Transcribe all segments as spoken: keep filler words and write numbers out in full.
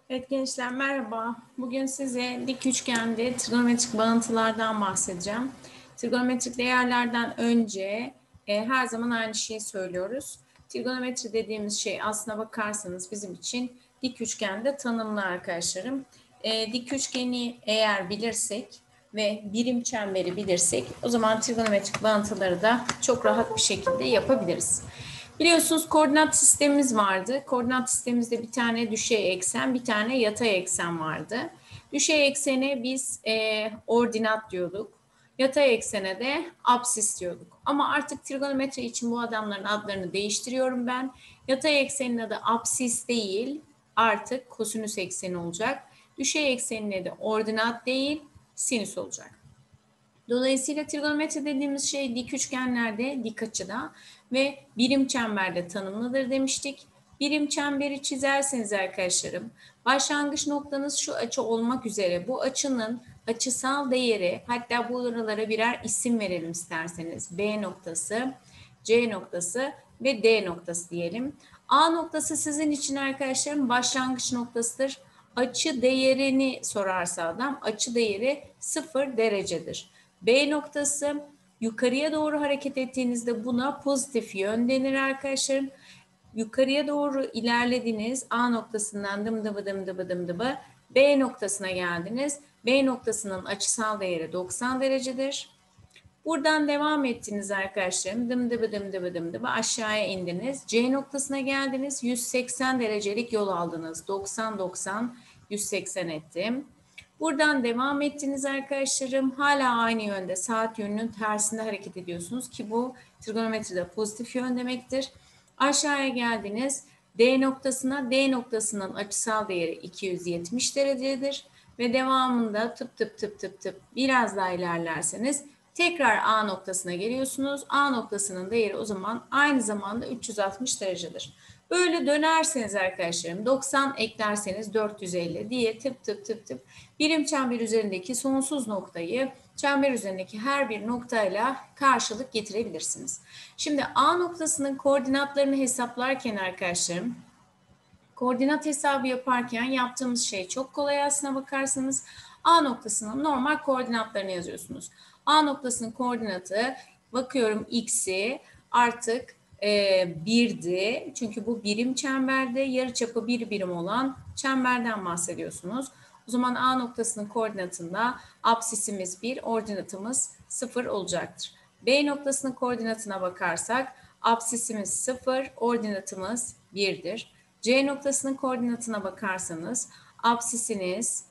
Evet gençler merhaba. Bugün size dik üçgende trigonometrik bağıntılardan bahsedeceğim. Trigonometrik değerlerden önce e, her zaman aynı şeyi söylüyoruz. Trigonometri dediğimiz şey aslına bakarsanız bizim için dik üçgende tanımlı arkadaşlarım. E, dik üçgeni eğer bilirsek ve birim çemberi bilirsek o zaman trigonometrik bağıntıları da çok rahat bir şekilde yapabiliriz. Biliyorsunuz koordinat sistemimiz vardı. Koordinat sistemimizde bir tane düşey eksen, bir tane yatay eksen vardı. Düşey eksene biz e, ordinat diyorduk. Yatay eksene de apsis diyorduk. Ama artık trigonometri için bu adamların adlarını değiştiriyorum ben. Yatay eksenin adı apsis değil, artık kosinüs ekseni olacak. Düşey eksenin adı ordinat değil, sinüs olacak. Dolayısıyla trigonometri dediğimiz şey dik üçgenlerde, dik açıda ve birim çemberde tanımlıdır demiştik. Birim çemberi çizerseniz arkadaşlarım, başlangıç noktanız şu açı olmak üzere bu açının açısal değeri, hatta bu buralara birer isim verelim isterseniz. B noktası, C noktası ve D noktası diyelim. A noktası sizin için arkadaşlarım başlangıç noktasıdır. Açı değerini sorarsa adam, açı değeri sıfır derecedir. B noktası yukarıya doğru hareket ettiğinizde buna pozitif yön denir arkadaşlarım. Yukarıya doğru ilerlediniz. A noktasından dım dıbı dım dıbı dım dıbı B noktasına geldiniz. B noktasının açısal değeri doksan derecedir. Buradan devam ettiniz arkadaşlarım. Dım dıbı dım dıbı dım dıbı aşağıya indiniz. C noktasına geldiniz. yüz seksen derecelik yol aldınız. doksan doksan yüz seksen ettim. Buradan devam ettiniz arkadaşlarım. Hala aynı yönde saat yönünün tersinde hareket ediyorsunuz ki bu trigonometride pozitif yön demektir. Aşağıya geldiniz. D noktasına, D noktasının açısal değeri iki yüz yetmiş derecedir. Ve devamında tıp tıp tıp tıp tıp biraz daha ilerlerseniz tekrar A noktasına geliyorsunuz. A noktasının değeri o zaman aynı zamanda üç yüz altmış derecedir. Böyle dönerseniz arkadaşlarım doksan eklerseniz dört yüz elli diye tıp tıp tıp tıp birim çember üzerindeki sonsuz noktayı çember üzerindeki her bir noktayla karşılık getirebilirsiniz. Şimdi A noktasının koordinatlarını hesaplarken arkadaşlarım, koordinat hesabı yaparken yaptığımız şey çok kolay aslına bakarsanız. A noktasının normal koordinatlarını yazıyorsunuz. A noktasının koordinatı bakıyorum x'i artık e, birdi. Çünkü bu birim çemberde yarıçapı bir birim olan çemberden bahsediyorsunuz. O zaman A noktasının koordinatında apsisimiz bir, ordinatımız sıfır olacaktır. B noktasının koordinatına bakarsak apsisimiz sıfır, ordinatımız birdir. C noktasının koordinatına bakarsanız apsisiniz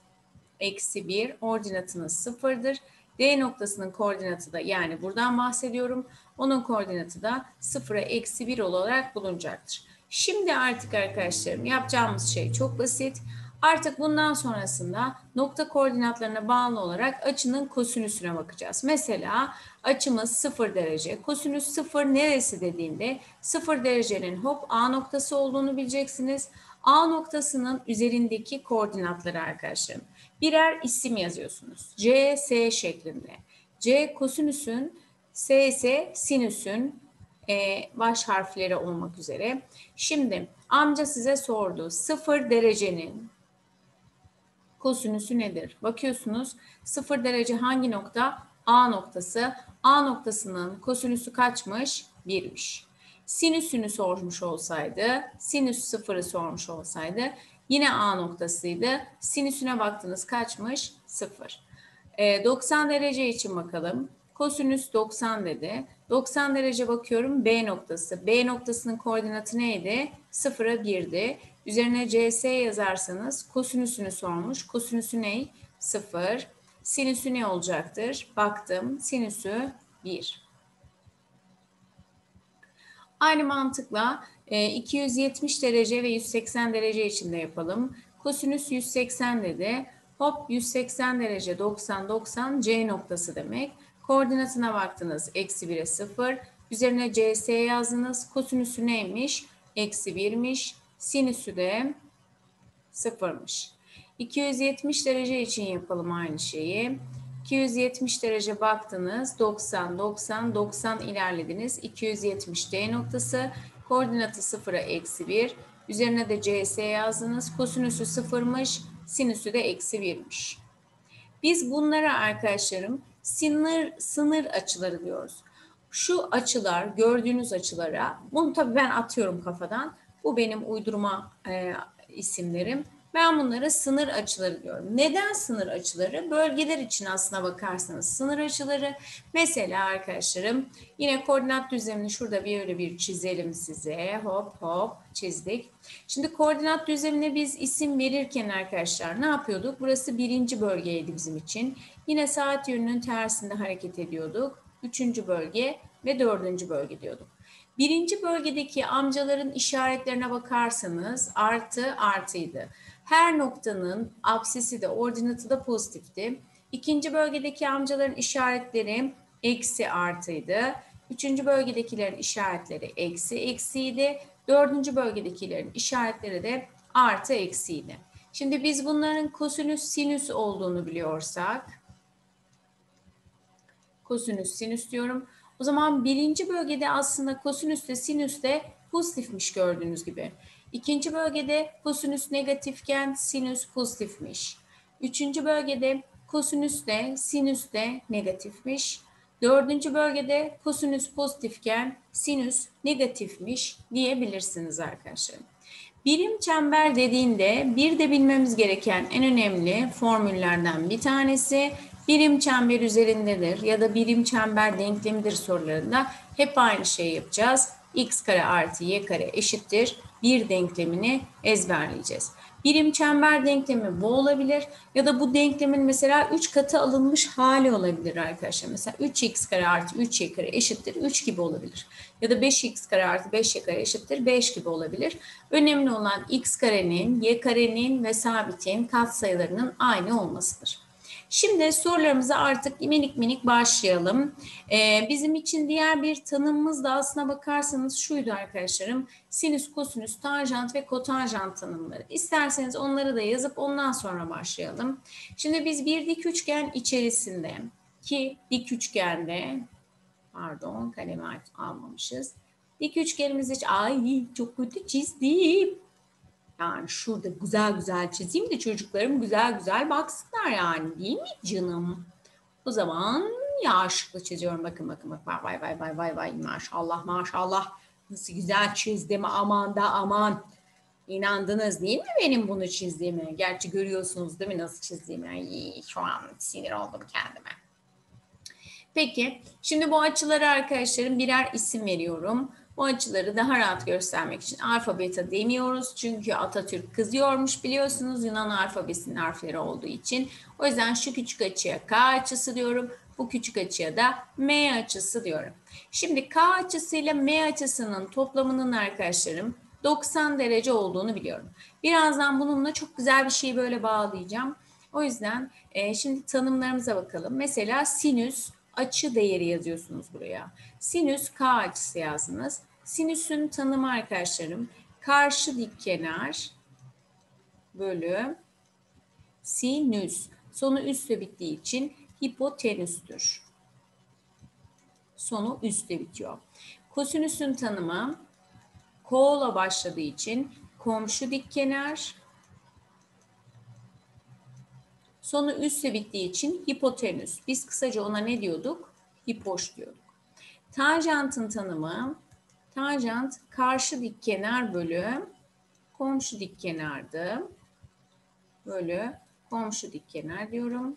eksi bir, ordinatınız sıfırdır. D noktasının koordinatı da yani buradan bahsediyorum. Onun koordinatı da sıfıra eksi bir olarak bulunacaktır. Şimdi artık arkadaşlarım yapacağımız şey çok basit. Artık bundan sonrasında nokta koordinatlarına bağlı olarak açının kosinüsüne bakacağız. Mesela açımız sıfır derece. Kosinüs sıfır neresi dediğinde sıfır derecenin hop A noktası olduğunu bileceksiniz. A noktasının üzerindeki koordinatları arkadaşlarım. Birer isim yazıyorsunuz. C, S şeklinde. C kosinüsün, S ise sinüsün e, baş harfleri olmak üzere. Şimdi amca size sordu. Sıfır derecenin kosinüsü nedir? Bakıyorsunuz sıfır derece hangi nokta? A noktası. A noktasının kosinüsü kaçmış? birmiş. Sinüsünü sormuş olsaydı, sinüs sıfırı sormuş olsaydı yine A noktasıydı. Sinüsüne baktınız kaçmış? sıfır. E, doksan derece için bakalım. Kosinüs doksan dedi. doksan derece bakıyorum B noktası. B noktasının koordinatı neydi? sıfıra birdi. Üzerine C S yazarsanız kosinüsünü sormuş. Kosinüsü ne? sıfır. Sinüsü ne olacaktır? Baktım. Sinüsü bir. Aynı mantıkla iki yüz yetmiş derece ve yüz seksen derece için de yapalım. Kosinüs yüz seksen dedi. Hop yüz seksen derece doksan doksan C noktası demek. Koordinatına baktınız. Eksi bire sıfır. Üzerine C S yazdınız. Kosinüsü neymiş? Eksi birmiş. Sinüsü de sıfırmış. iki yüz yetmiş derece için yapalım aynı şeyi. iki yüz yetmiş derece baktınız. doksan, doksan, doksan ilerlediniz. iki yüz yetmiş D noktası. Koordinatı sıfıra eksi bir. Üzerine de C S yazdınız. Kosinüsü sıfırmış, sinüsü de eksi birmiş. Biz bunlara arkadaşlarım sınır, sınır açıları diyoruz. Şu açılar, gördüğünüz açılara, bunu tabii ben atıyorum kafadan. Bu benim uydurma e, isimlerim. Ben bunlara sınır açıları diyorum. Neden sınır açıları? Bölgeler için aslına bakarsanız sınır açıları. Mesela arkadaşlarım yine koordinat düzlemini şurada bir öyle bir çizelim size. Hop hop çizdik. Şimdi koordinat düzlemine biz isim verirken arkadaşlar ne yapıyorduk? Burası birinci bölgeydi bizim için. Yine saat yönünün tersinde hareket ediyorduk. Üçüncü bölge ve dördüncü bölge diyorduk. Birinci bölgedeki amcaların işaretlerine bakarsanız artı artıydı. Her noktanın apsisi de ordinatı da pozitifti. İkinci bölgedeki amcaların işaretleri eksi artıydı. Üçüncü bölgedekilerin işaretleri eksi eksiydi. Dördüncü bölgedekilerin işaretleri de artı eksiydi. Şimdi biz bunların kosinüs sinüs olduğunu biliyorsak, kosinüs sinüs diyorum. O zaman birinci bölgede aslında kosinüs de sinüs de pozitifmiş gördüğünüz gibi. İkinci bölgede kosinüs negatifken sinüs pozitifmiş. Üçüncü bölgede kosinüs de sinüs de negatifmiş. Dördüncü bölgede kosinüs pozitifken sinüs negatifmiş diyebilirsiniz arkadaşlar. Birim çember dediğinde bir de bilmemiz gereken en önemli formüllerden bir tanesi birim çember üzerindedir ya da birim çember denklemidir sorularında hep aynı şeyi yapacağız. X kare artı y kare eşittir bir denklemini ezberleyeceğiz. Birim çember denklemi bu olabilir ya da bu denklemin mesela üç katı alınmış hali olabilir arkadaşlar. Mesela üç x kare artı üç y kare eşittir üç gibi olabilir. Ya da beş x kare artı beş y kare eşittir beş gibi olabilir. Önemli olan x karenin, y karenin ve sabitin katsayılarının aynı olmasıdır. Şimdi sorularımıza artık minik minik başlayalım. Ee, bizim için diğer bir tanımımız da aslına bakarsanız şuydu arkadaşlarım. Sinüs, kosinüs, tanjant ve kotanjant tanımları. İsterseniz onları da yazıp ondan sonra başlayalım. Şimdi biz bir dik üçgen içerisinde ki dik üçgende, pardon kalemi almamışız. Dik üçgenimiz hiç, ay çok kötü çizdim. Yani şurada güzel güzel çizeyim de çocuklarım güzel güzel baksınlar yani değil mi canım? O zaman yaşlıkla çiziyorum. Bakın bakın bakın. Vay vay vay vay vay maşallah maşallah. Nasıl güzel çizdim aman da aman. İnandınız değil mi benim bunu çizdiğime? Gerçi görüyorsunuz değil mi nasıl çizdiğimi? Ay, şu an sinir oldum kendime. Peki şimdi bu açılara arkadaşlarım birer isim veriyorum. Bu açıları daha rahat göstermek için alfa beta demiyoruz. Çünkü Atatürk kızıyormuş biliyorsunuz Yunan alfabesinin harfleri olduğu için. O yüzden şu küçük açıya K açısı diyorum. Bu küçük açıya da M açısı diyorum. Şimdi K açısıyla M açısının toplamının arkadaşlarım doksan derece olduğunu biliyorum. Birazdan bununla çok güzel bir şeyi böyle bağlayacağım. O yüzden e, şimdi tanımlarımıza bakalım. Mesela sinüs açı değeri yazıyorsunuz buraya. Sinüs K açısı yazdınız. Sinüsün tanımı arkadaşlarım karşı dik kenar bölü sinüs. Sonu üstle bittiği için hipotenüstür. Sonu üstle bitiyor. Kosinüsün tanımı K ile başladığı için komşu dik kenar. Sonu üstle bittiği için hipotenüs. Biz kısaca ona ne diyorduk? Hipoş diyorduk. Tanjantın tanımı tanjant karşı dik kenar bölü komşu dik kenardı. Bölü komşu dik kenar diyorum.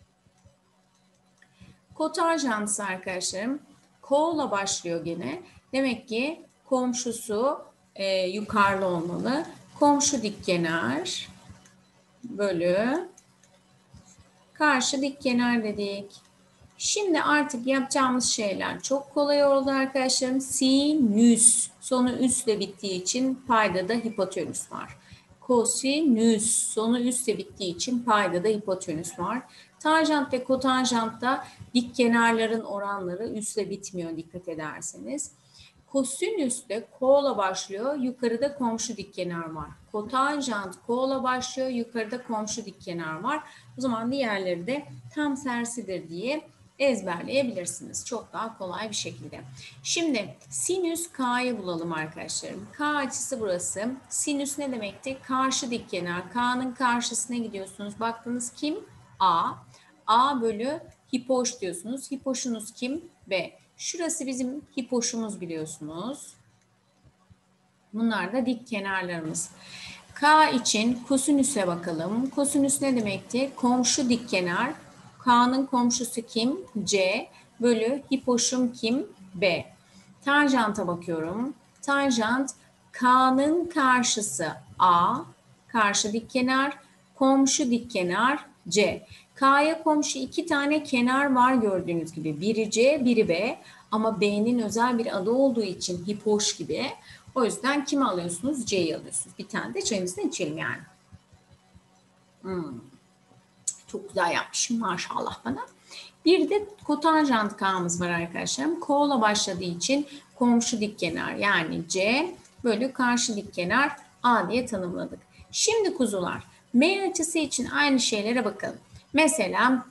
Kotanjant arkadaşlarım K ile başlıyor gene. Demek ki komşusu e, yukarıda olmalı. Komşu dik kenar bölü karşı dik kenar dedik. Şimdi artık yapacağımız şeyler çok kolay oldu arkadaşlarım. Sinüs sonu üstle bittiği için payda da hipotenüs var. Kosinüs sonu üstle bittiği için payda da hipotenüs var. Tanjant ve kotanjantta dik kenarların oranları üstle bitmiyor dikkat ederseniz. Kosinüste K ile başlıyor, yukarıda komşu dik kenar var. Kotanjant K ile başlıyor, yukarıda komşu dik kenar var. O zaman diğerleri de tam tersidir diye ezberleyebilirsiniz. Çok daha kolay bir şekilde. Şimdi sinüs K'yı bulalım arkadaşlarım. K açısı burası. Sinüs ne demekti? Karşı dik kenar. K'nın karşısına gidiyorsunuz. Baktınız kim? A. A bölü hipoş diyorsunuz. Hipoşunuz kim? B. Şurası bizim hipoşumuz biliyorsunuz. Bunlar da dik kenarlarımız. K için kosinüse bakalım. Kosinüs ne demekti? Komşu dik kenar. K'nın komşusu kim? C bölü hipoşum kim? B. Tanjanta bakıyorum. Tanjant K'nın karşısı A. Karşı dik kenar. Komşu dik kenar C. K'ya komşu iki tane kenar var gördüğünüz gibi. Biri C, biri B. Ama B'nin özel bir adı olduğu için hipoş gibi. O yüzden kimi alıyorsunuz? C'yi alıyorsunuz. Bir tane de çayımızdan içelim yani. Hmm. Çok güzel yapmışım maşallah bana. Bir de kotanjant K'mız var arkadaşlarım. K'la başladığı için komşu dik kenar yani C bölü karşı dik kenar A diye tanımladık. Şimdi kuzular M açısı için aynı şeylere bakalım. Mesela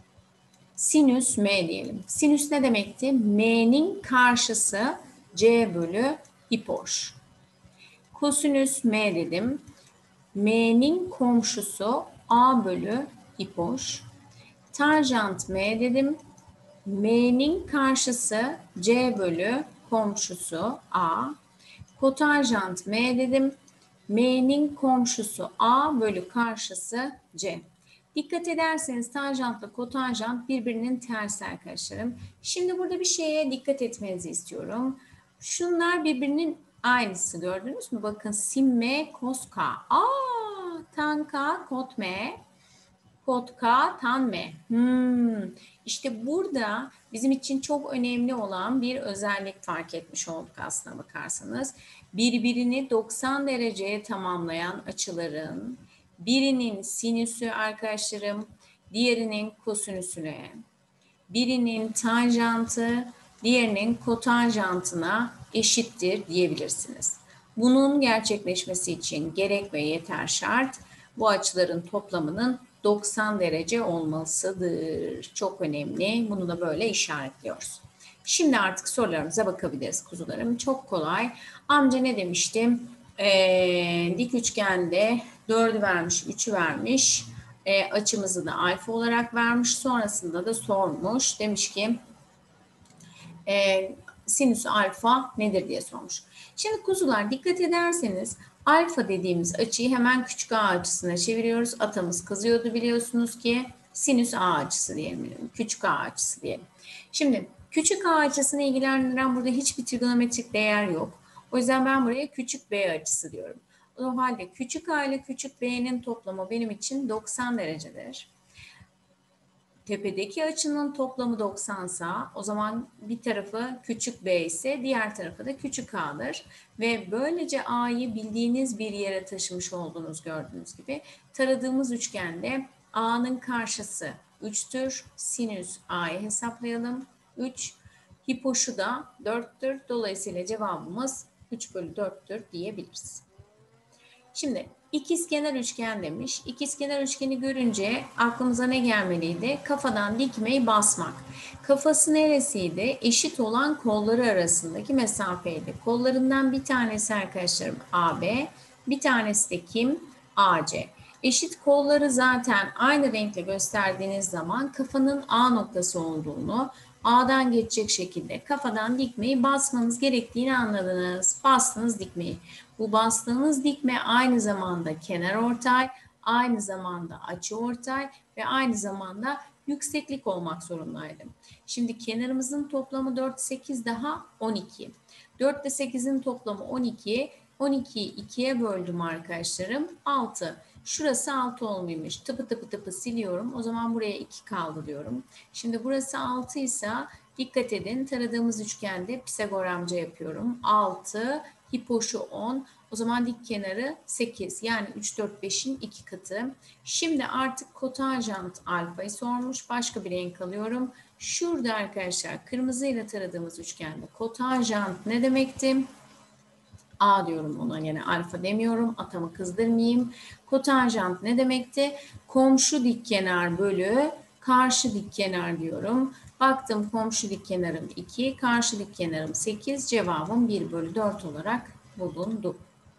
sinüs M diyelim. Sinüs ne demekti? M'nin karşısı C bölü hipoş. Kosinüs M dedim. M'nin komşusu A bölü hipoş. Tanjant M dedim. M'nin karşısı C bölü komşusu A. Kotanjant M dedim. M'nin komşusu A bölü karşısı C. Dikkat ederseniz tanjantla kotanjant birbirinin tersi arkadaşlarım. Şimdi burada bir şeye dikkat etmenizi istiyorum. Şunlar birbirinin aynısı gördünüz mü? Bakın sin M, kos K. Aa, tan K, kot M. Kot K, tan M. Hmm. İşte burada bizim için çok önemli olan bir özellik fark etmiş olduk aslına bakarsanız. Birbirini doksan dereceye tamamlayan açıların birinin sinüsü arkadaşlarım, diğerinin kosinüsüne, birinin tanjantı, diğerinin kotanjantına eşittir diyebilirsiniz. Bunun gerçekleşmesi için gerek ve yeter şart bu açıların toplamının doksan derece olmasıdır. Çok önemli. Bunu da böyle işaretliyoruz. Şimdi artık sorularımıza bakabiliriz kuzularım. Çok kolay. Amca ne demiştim? Ee, dik üçgende dördü vermiş, üçü vermiş. Ee, açımızı da alfa olarak vermiş. Sonrasında da sormuş. Demiş ki e, sinüs alfa nedir diye sormuş. Şimdi kuzular dikkat ederseniz alfa dediğimiz açıyı hemen küçük a açısına çeviriyoruz. Atamız kızıyordu biliyorsunuz ki sinüs a açısı diyelim. Küçük a açısı diyelim. Şimdi küçük a açısını ilgilendiren burada hiçbir trigonometrik değer yok. O yüzden ben buraya küçük b açısı diyorum. O halde küçük a ile küçük b'nin toplamı benim için doksan derecedir. Tepedeki açının toplamı doksan sa o zaman bir tarafı küçük b ise diğer tarafı da küçük a'dır. Ve böylece a'yı bildiğiniz bir yere taşımış olduğunuz gördüğünüz gibi taradığımız üçgende a'nın karşısı üçtür. Sinüs a'yı hesaplayalım. üç. Hipoşu da dörttür. Dolayısıyla cevabımız üç bölü dörttür diyebiliriz. Şimdi ikizkenar üçgen demiş. İkizkenar üçgeni görünce aklımıza ne gelmeliydi? Kafadan dikmeyi basmak. Kafası neresiydi? Eşit olan kolları arasındaki mesafeydi. Kollarından bir tanesi arkadaşlarım A B, bir tanesi de kim? A C. Eşit kolları zaten aynı renkle gösterdiğiniz zaman kafanın A noktası olduğunu, A'dan geçecek şekilde kafadan dikmeyi basmanız gerektiğini anladınız. Bastınız dikmeyi. Bu bastığınız dikme aynı zamanda kenarortay, aynı zamanda açıortay ve aynı zamanda yükseklik olmak zorundaydı. Şimdi kenarımızın toplamı dört, sekiz daha on iki. dört ile sekizin toplamı on iki. on ikiyi ikiye böldüm arkadaşlarım. altı. Şurası altı olmuyormuş. Tıpı tıpı tıpı siliyorum. O zaman buraya iki kaldı diyorum. Şimdi burası altı ise dikkat edin taradığımız üçgende Pisagor amca yapıyorum. altı, hipoşu on. O zaman dik kenarı sekiz. Yani üç, dört, beşin iki katı. Şimdi artık kotanjant alfayı sormuş. Başka bir renk alıyorum. Şurada arkadaşlar kırmızıyla taradığımız üçgende kotanjant ne demekti? A diyorum ona, yine alfa demiyorum. Atamı kızdırmayayım. Kotanjant ne demekti? Komşu dik kenar bölü karşı dik kenar diyorum. Baktım komşu dik kenarım iki, karşı dik kenarım sekiz. Cevabım bir bölü dört olarak bulundu.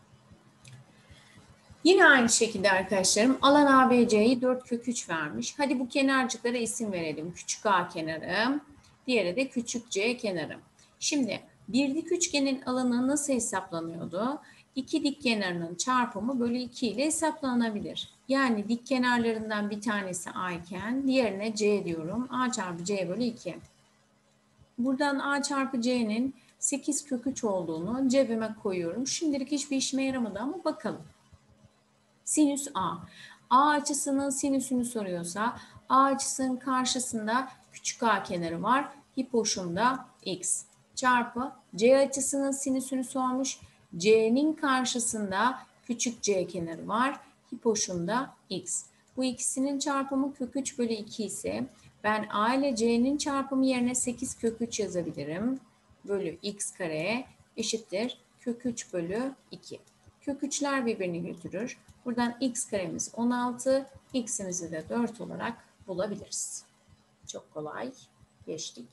Yine aynı şekilde arkadaşlarım alan A B C'yi dört kök üç vermiş. Hadi bu kenarcıklara isim verelim. Küçük A kenarı, diğeri de küçük C kenarı. Şimdi bir dik üçgenin alanı nasıl hesaplanıyordu? İki dik kenarının çarpımı bölü iki ile hesaplanabilir. Yani dik kenarlarından bir tanesi A iken diğerine C diyorum. A çarpı C bölü iki. Buradan A çarpı C'nin sekiz kök üç olduğunu cebime koyuyorum. Şimdilik hiçbir işime yaramadı ama bakalım. Sinüs A. A açısının sinüsünü soruyorsa A açısının karşısında küçük a kenarı var. Hipoşumda x çarpı C açısının sinüsünü sormuş. C'nin karşısında küçük c kenarı var. Hipoşumda x. Bu ikisinin çarpımı kök üç bölü iki ise ben A ile C'nin çarpımı yerine sekiz kök üç yazabilirim. Bölü x kare eşittir kök üç bölü iki. Kök üçler birbirini götürür. Buradan x karemiz on altı, x'imizi de dört olarak bulabiliriz. Çok kolay. Geçtik.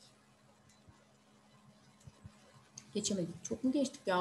Geçemedik. Çok mu geçtik ya?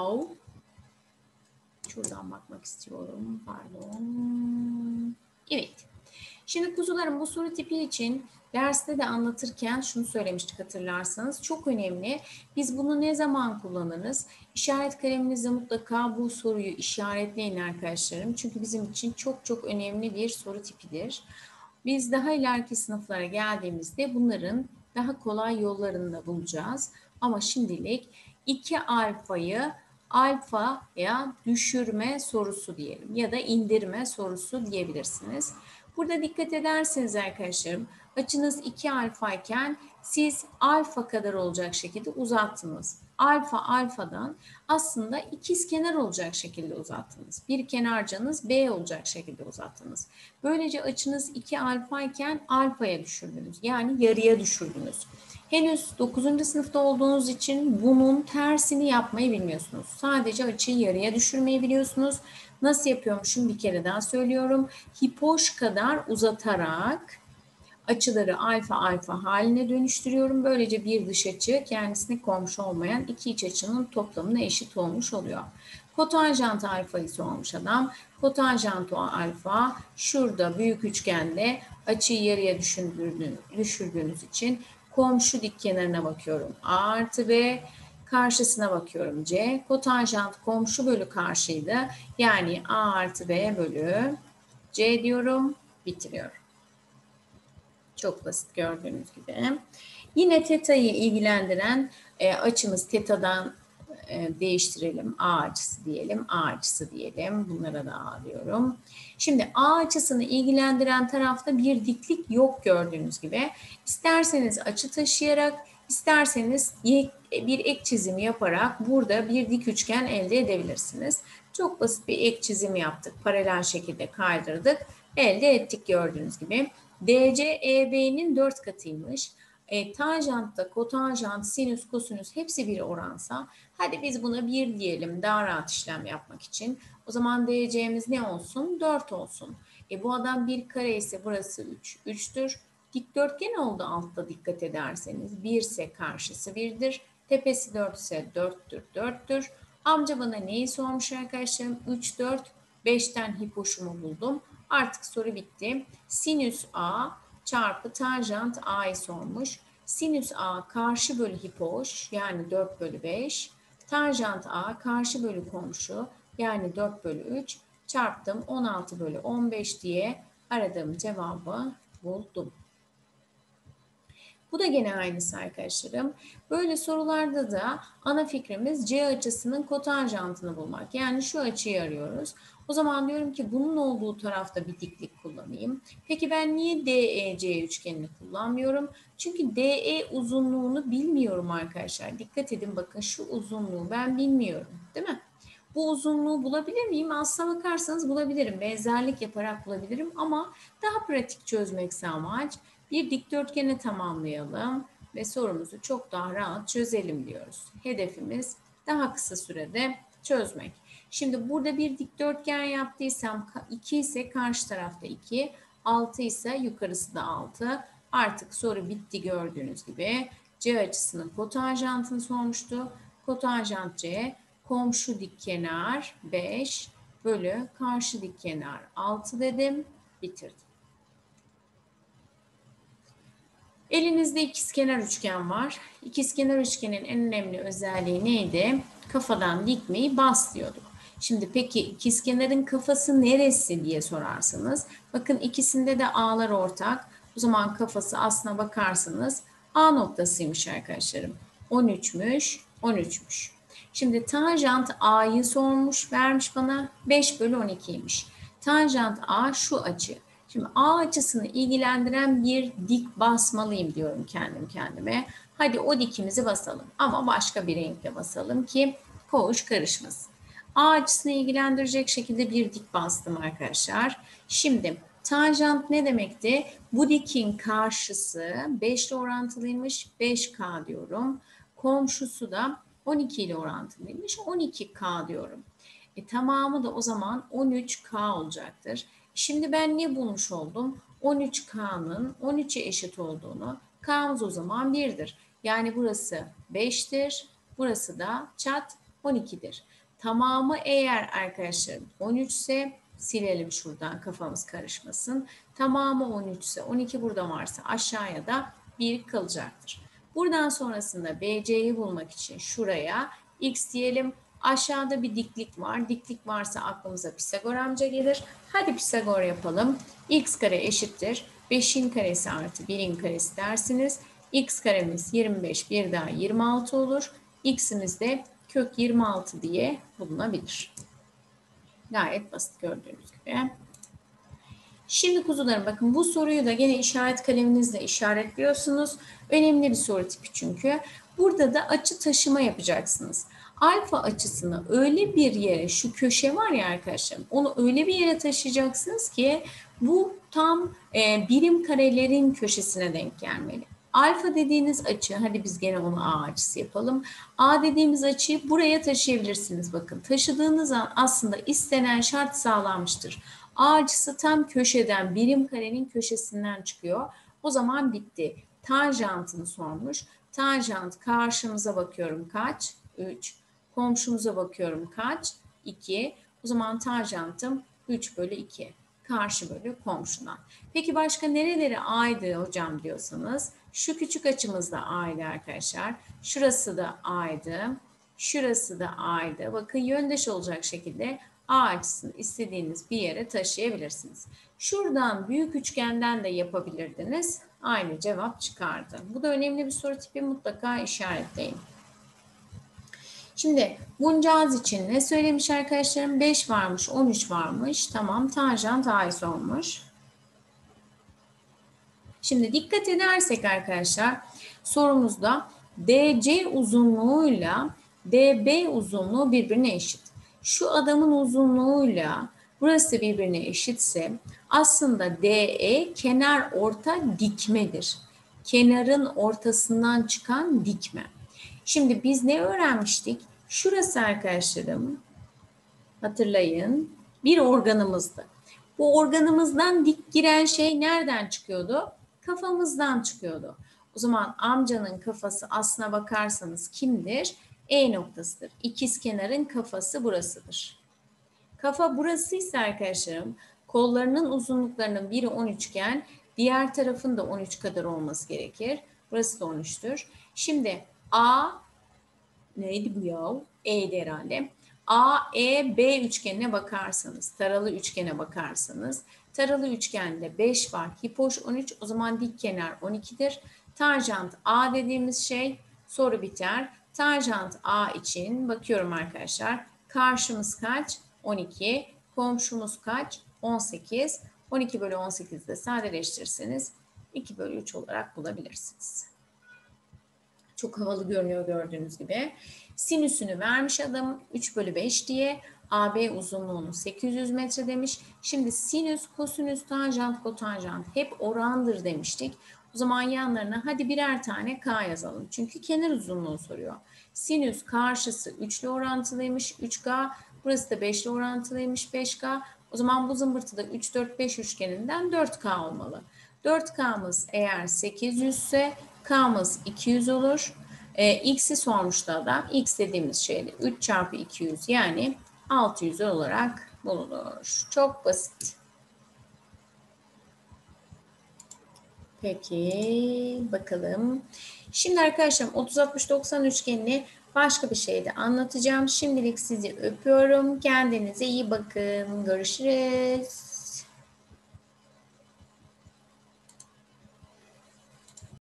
Şuradan bakmak istiyorum. Pardon. Evet. Şimdi kuzularım bu soru tipi için derste de anlatırken şunu söylemiştik hatırlarsanız. Çok önemli. Biz bunu ne zaman kullanırız? İşaret kaleminizle mutlaka bu soruyu işaretleyin arkadaşlarım. Çünkü bizim için çok çok önemli bir soru tipidir. Biz daha ileriki sınıflara geldiğimizde bunların daha kolay yollarını da bulacağız. Ama şimdilik iki alfayı alfaya düşürme sorusu diyelim ya da indirme sorusu diyebilirsiniz. Burada dikkat ederseniz arkadaşlarım açınız iki alfa iken siz alfa kadar olacak şekilde uzattınız. Alfa alfadan aslında ikizkenar olacak şekilde uzattınız. Bir kenarcanız B olacak şekilde uzattınız. Böylece açınız iki alfa iken alfaya düşürdünüz. Yani yarıya düşürdünüz. Henüz dokuzuncu sınıfta olduğunuz için bunun tersini yapmayı bilmiyorsunuz. Sadece açıyı yarıya düşürmeyi biliyorsunuz. Nasıl yapıyormuşum bir kere daha söylüyorum. Hipoş kadar uzatarak açıları alfa alfa haline dönüştürüyorum. Böylece bir dış açı kendisine komşu olmayan iki iç açının toplamına eşit olmuş oluyor. Kotanjant alfayı sormuş adam. Kotanjant alfa şurada büyük üçgende açıyı yarıya düşürdüğünüz için komşu dik kenarına bakıyorum. A artı B. Karşısına bakıyorum C. Kotanjant komşu bölü karşıydı. Yani A artı B bölü C diyorum. Bitiriyorum. Çok basit gördüğünüz gibi. Yine teta'yı ilgilendiren e, açımız tetadan e, değiştirelim. A açısı diyelim, A açısı diyelim. Bunlara da A diyorum. Şimdi A açısını ilgilendiren tarafta bir diklik yok gördüğünüz gibi. İsterseniz açı taşıyarak, isterseniz bir ek çizimi yaparak burada bir dik üçgen elde edebilirsiniz. Çok basit bir ek çizim yaptık. Paralel şekilde kaydırdık. Elde ettik gördüğünüz gibi. D C E B'nin dört katıymış. E, tanjantta, kotanjant, sinüs, kosinüs hepsi bir oransa hadi biz buna bir diyelim daha rahat işlem yapmak için. O zaman D C'miz ne olsun? dört olsun. E, bu adam bir kare ise burası üç. üçtür. Dikdörtgen oldu altta dikkat ederseniz. bir ise karşısı birdir. Tepesi dört ise dörttür, dörttür. Amca bana neyi sormuş arkadaşlarım? üç, dört, beşten hipoşumu buldum. Artık soru bitti. Sinüs A çarpı tanjant A'yı sormuş. Sinüs A karşı bölü hipoş yani dört bölü beş. Tanjant A karşı bölü komşu yani dört bölü üç. Çarptım on altı bölü on beş diye aradığım cevabı buldum. Bu da gene aynısı arkadaşlarım. Böyle sorularda da ana fikrimiz C açısının kotanjantını bulmak. Yani şu açıyı arıyoruz. O zaman diyorum ki bunun olduğu tarafta bir diklik kullanayım. Peki ben niye D E C üçgenini kullanmıyorum? Çünkü D E uzunluğunu bilmiyorum arkadaşlar. Dikkat edin bakın şu uzunluğu ben bilmiyorum. Değil mi? Bu uzunluğu bulabilir miyim? Aslına bakarsanız bulabilirim. Benzerlik yaparak bulabilirim ama daha pratik çözmekse amaç bir dikdörtgeni tamamlayalım ve sorumuzu çok daha rahat çözelim diyoruz. Hedefimiz daha kısa sürede çözmek. Şimdi burada bir dikdörtgen yaptıysam iki ise karşı tarafta iki, altı ise yukarısı da altı. Artık soru bitti gördüğünüz gibi. C açısının kotanjantını sormuştu. Kotanjant C, komşu dikkenar beş bölü karşı dikkenar altı dedim. Bitirdim. Elinizde ikizkenar üçgen var. İkizkenar üçgenin en önemli özelliği neydi? Kafadan dikmeyi bas diyorduk. Şimdi peki ikizkenarın kafası neresi diye sorarsanız, bakın ikisinde de A'lar ortak. O zaman kafası aslına bakarsanız A noktasıymış arkadaşlarım. on üçmüş, on üçmüş. Şimdi tanjant A'yı sormuş, vermiş bana beş bölü on ikiymiş. Tanjant A şu açı. Şimdi A açısını ilgilendiren bir dik basmalıyım diyorum kendim kendime. Hadi o dikimizi basalım ama başka bir renkle basalım ki koğuş karışmasın. A açısını ilgilendirecek şekilde bir dik bastım arkadaşlar. Şimdi tanjant ne demekti? Bu dikin karşısı beş ile orantılıymış. beş K diyorum. Komşusu da on iki ile orantılıymış. on iki K diyorum. E, tamamı da o zaman on üç K olacaktır. Şimdi ben ne bulmuş oldum? on üç K'nın on üçe eşit olduğunu. K'mız o zaman birdir. Yani burası beştir. Burası da çat on ikidir. Tamamı eğer arkadaşlar on üç ise silelim şuradan kafamız karışmasın. Tamamı on üç ise on iki burada varsa aşağıya da bir kalacaktır. Buradan sonrasında B C'yi bulmak için şuraya x diyelim. Aşağıda bir diklik var. Diklik varsa aklımıza Pisagor amca gelir. Hadi Pisagor yapalım. X kare eşittir. beşin karesi artı birin karesi dersiniz. X karemiz yirmi beş, bir daha yirmi altı olur. X'imiz de kök yirmi altı diye bulunabilir. Gayet basit gördüğünüz gibi. Şimdi kuzularım bakın bu soruyu da gene işaret kaleminizle işaretliyorsunuz. Önemli bir soru tipi çünkü. Burada da açı taşıma yapacaksınız. Alfa açısını öyle bir yere, şu köşe var ya arkadaşlar, onu öyle bir yere taşıyacaksınız ki bu tam e, birim karelerin köşesine denk gelmeli. Alfa dediğiniz açı, hadi biz gene onu A açısı yapalım. A dediğimiz açıyı buraya taşıyabilirsiniz. Bakın taşıdığınız an aslında istenen şart sağlanmıştır. A açısı tam köşeden, birim karenin köşesinden çıkıyor. O zaman bitti. Tanjantını sormuş. Tanjant karşımıza bakıyorum kaç? üç. Komşumuza bakıyorum kaç? iki. O zaman tanjantım üç bölü iki. Karşı bölü komşudan. Peki başka nereleri A'ydı hocam diyorsanız, şu küçük açımız da A'ydı arkadaşlar. Şurası da A'ydı. Şurası da A'ydı. Bakın yöndeş olacak şekilde A açısını istediğiniz bir yere taşıyabilirsiniz. Şuradan büyük üçgenden de yapabilirdiniz. Aynı cevap çıkardı. Bu da önemli bir soru tipi, mutlaka işaretleyin. Şimdi buncağız için ne söylemiş arkadaşlarım? beş varmış, on üç varmış. Tamam, tanjant A'yı sormuş. Şimdi dikkat edersek arkadaşlar sorumuzda D C uzunluğuyla D B uzunluğu birbirine eşit. Şu adamın uzunluğuyla burası birbirine eşitse aslında D E kenar orta dikmedir. Kenarın ortasından çıkan dikme. Şimdi biz ne öğrenmiştik? Şurası arkadaşlarım, hatırlayın, bir organımızdı. Bu organımızdan dik giren şey nereden çıkıyordu? Kafamızdan çıkıyordu. O zaman amcanın kafası aslına bakarsanız kimdir? E noktasıdır. İkizkenarın kafası burasıdır. Kafa burasıysa arkadaşlarım, kollarının uzunluklarının biri on üçgen, diğer tarafın da on üç kadar olması gerekir. Burası da on üçtür. Şimdi A neydi bu ya? E'di herhalde. A, E, B üçgenine bakarsanız, taralı üçgene bakarsanız, taralı üçgende beş var, hipoş on üç, o zaman dik kenar on ikidir. Tanjant A dediğimiz şey, soru biter. Tanjant A için bakıyorum arkadaşlar. Karşımız kaç? on iki. Komşumuz kaç? on sekiz. on iki bölü on sekizde sadeleştirirseniz iki bölü üç olarak bulabilirsiniz. Çok havalı görünüyor gördüğünüz gibi. Sinüsünü vermiş adam üç bölü beş diye. A B uzunluğunu sekiz yüz metre demiş. Şimdi sinüs, kosinüs, tanjant, kotanjant hep orandır demiştik. O zaman yanlarına hadi birer tane K yazalım. Çünkü kenar uzunluğu soruyor. Sinüs karşısı üç ile orantılıymış üç K. Burası da beş ile orantılıymış beş K. O zaman bu zımbırtıda üç, dört, beş üçgeninden dört K olmalı. dört K'mız eğer sekiz yüz ise K'mız iki yüz olur. E, X'i sormuştu adam. X dediğimiz şey de üç çarpı iki yüz yani altı yüz olarak bulunur. Çok basit. Peki bakalım. Şimdi arkadaşlar otuz altmış doksan üçgenini başka bir şeyde anlatacağım. Şimdilik sizi öpüyorum. Kendinize iyi bakın. Görüşürüz.